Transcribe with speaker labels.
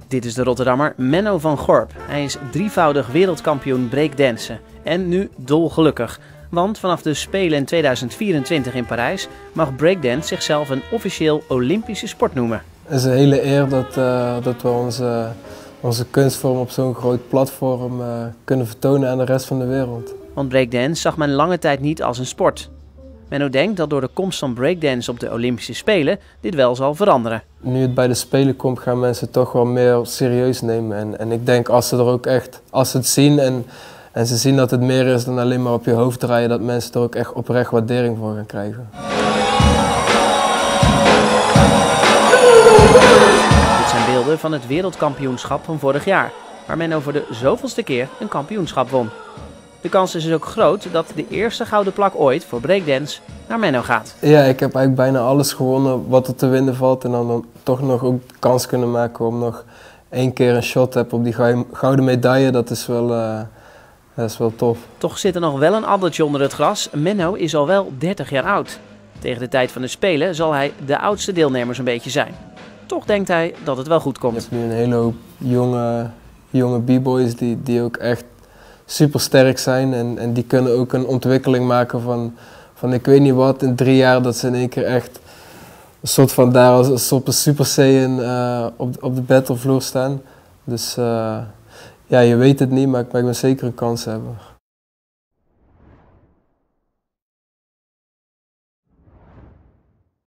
Speaker 1: Dit is de Rotterdammer Menno van Gorp. Hij is drievoudig wereldkampioen breakdansen en nu dolgelukkig. Want vanaf de Spelen in 2024 in Parijs mag breakdance zichzelf een officieel Olympische sport noemen.
Speaker 2: Het is een hele eer dat we onze kunstvorm op zo'n groot platform kunnen vertonen aan de rest van de wereld.
Speaker 1: Want breakdance zag men lange tijd niet als een sport. Menno denkt dat door de komst van breakdance op de Olympische Spelen dit wel zal veranderen.
Speaker 2: Nu het bij de Spelen komt, gaan mensen het toch wel meer serieus nemen. En ik denk als ze het zien en ze zien dat het meer is dan alleen maar op je hoofd draaien, dat mensen er ook echt oprecht waardering voor gaan krijgen.
Speaker 1: Dit zijn beelden van het wereldkampioenschap van vorig jaar, waar Menno voor de zoveelste keer een kampioenschap won. De kans is dus ook groot dat de eerste gouden plak ooit voor breakdance naar Menno gaat.
Speaker 2: Ja, ik heb eigenlijk bijna alles gewonnen wat er te winnen valt en dan toch nog ook de kans kunnen maken om nog één keer een shot te hebben op die gouden medaille. Dat is wel tof.
Speaker 1: Toch zit er nog wel een addertje onder het gras. Menno is al wel 30 jaar oud. Tegen de tijd van de Spelen zal hij de oudste deelnemers een beetje zijn. Toch denkt hij dat het wel goed komt.
Speaker 2: Je hebt nu een hele hoop jonge b-boys die ook echt super sterk zijn en die kunnen ook een ontwikkeling maken van ik weet niet wat, in 3 jaar dat ze in één keer echt een soort van daar als een soort Super Saiyan op de battlevloer staan. Dus ja, je weet het niet, maar ik ben zeker een kans hebben.